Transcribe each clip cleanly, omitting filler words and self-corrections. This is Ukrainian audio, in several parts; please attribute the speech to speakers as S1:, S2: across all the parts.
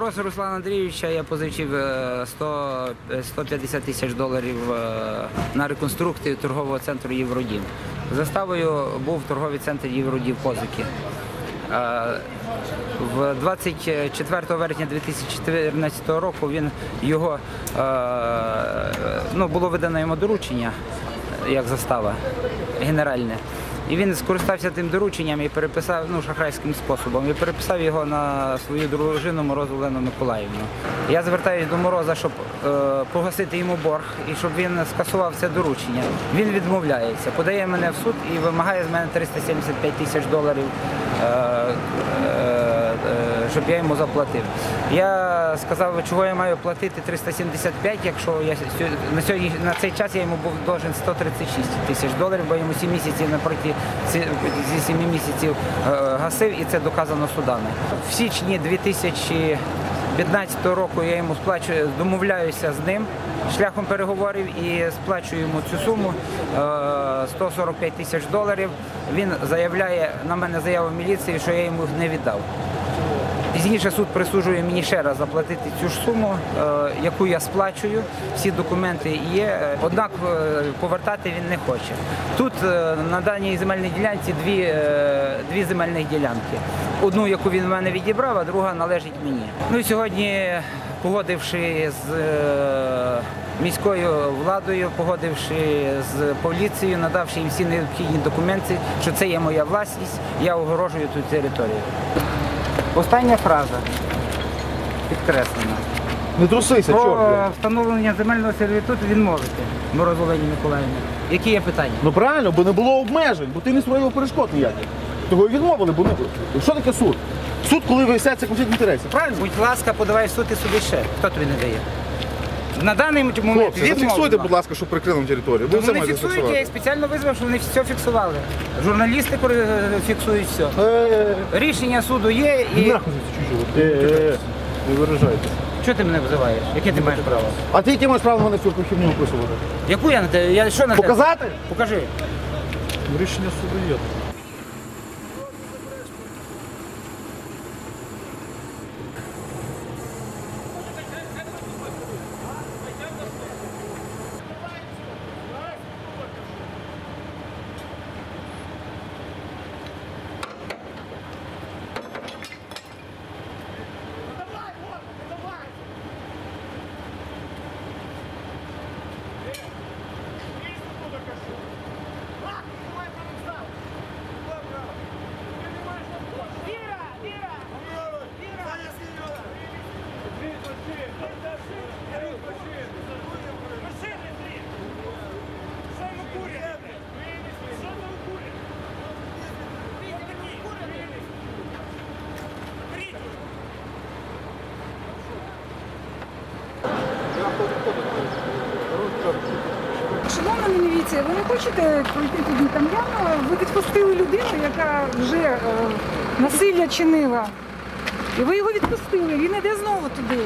S1: Мороз Руслана Андрійовича я позичив 150 тисяч доларів на реконструкцію торгового центру «Євродім». Заставою був торговий центр «Євродім» Козики. В 24 вересня 2014 року було видано йому доручення, як застава, генеральне. І він скористався тим дорученням і переписав, шахрайським способом, і переписав його на свою дружину Морозу Олену Миколаївну. Я звертаюся до Мороза, щоб погасити йому борг і щоб він скасував це доручення. Він відмовляється, подає мене в суд і вимагає з мене 375 тисяч доларів, щоб я йому заплатив. Я сказав, чого я маю платити 375, якщо на цей час я йому був должен 136 тисяч доларів, бо йому 7 місяців зі 7 місяців гасив, і це доказано судами. В січні 2015 року я йому сплачую, домовляюся з ним шляхом переговорів і сплачую йому цю суму 145 тисяч доларів. Він заявляє на мене заяву в міліції, що я йому не віддав. Пізніше суд присуджує мені ще раз заплатити цю ж суму, яку я сплачую, всі документи є, однак повертати він не хоче. Тут на даній земельній ділянці дві земельних ділянки. Одну, яку він в мене відібрав, а друга належить мені. І сьогодні, погодивши з міською владою, погодивши з поліцією, надавши їм всі необхідні документи, що це є моя власність, я огорожую ту територію. Остання фраза підкреслена.
S2: Не трусися, чорт.
S1: Про встановлення земельного сервітуту він можете, Мороз Олені Миколаївні. Які є питання?
S2: Ну правильно, бо не було обмежень, бо ти не створив перешкод ніяких. Того і відмовили, бо не... Що таке суд? Суд, коли виясняється конфлікт інтересів, правильно?
S1: Будь ласка, подавай в суд і суди ще. Хто тобі не дає? На даний момент
S2: Хлопці, зафіксуйте,
S1: відмовлено.
S2: будь ласка, щоб прикрили територію. Ви
S1: Вони
S2: все маєте
S1: фіксують, я
S2: фіксувати.
S1: їх спеціально визвав, щоб вони все фіксували. Журналісти фіксують все. Рішення суду є і...
S2: Нахуй чуть-чуть. Не виражайтесь.
S1: Чого ти мене визиваєш? Яке ти маєш право?
S2: А ти яке маєш право на мене всю хімію описувати?
S1: Яку я на тебе? Я що на тебе?
S2: Показати?
S1: Покажи.
S2: Рішення суду є.
S3: Шановна міліція, ви не хочете пройти туди? Там явно ви відпустили людину, яка вже насилля чинила. І ви його відпустили, він іде знову туди.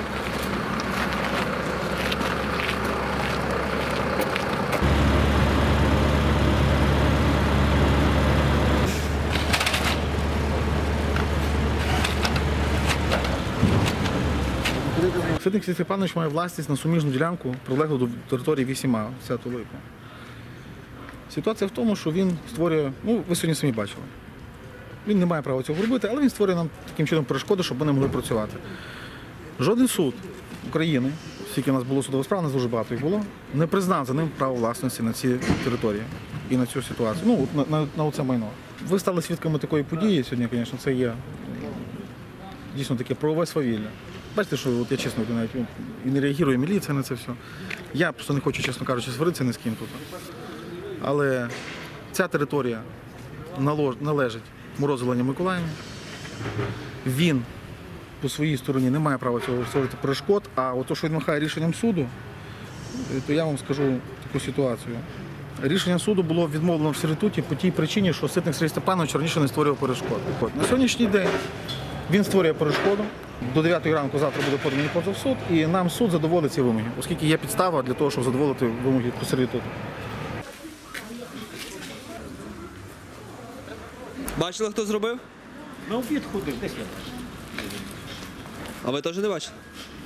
S2: Ситник Сергій Степанович має власність на суміжну ділянку, прилеглу до території 8А, 10 липня. Ситуація в тому, що він створює, ви сьогодні самі бачили, він не має права цього робити, але він створює нам таким чином перешкоди, щоб ми не могли працювати. Жоден суд України, скільки у нас було судових справ, у нас дуже багато їх було, не признав за ним право власності на ці території і на цю ситуацію, на це майно. Ви стали свідками такої події сьогодні, звісно, це є дійсно таке правове свавілля. Бачите, що я чесно навіть і не реагує міліція на це все. Я просто не хочу, чесно кажучи, сваритися ні з ким тут. Але ця територія належить Морозу Олені Миколаївні. Він по своїй стороні не має права цього створити перешкод, а от то, що він махає рішенням суду, то я вам скажу таку ситуацію. Рішення суду було відмовлено в сервітуті по тій причині, що Ситник Сергій Степанович раніше не створював перешкод. На сьогоднішній день він створює перешкоду. До 9 ранку завтра буде поданий позов в суд, і нам суд задоволить ці вимоги, оскільки є підстава для того, щоб задоволити вимоги по сервітуту.
S4: Бачили, хто зробив?
S1: На обід ходив, десь я.
S4: А ви теж не бачили?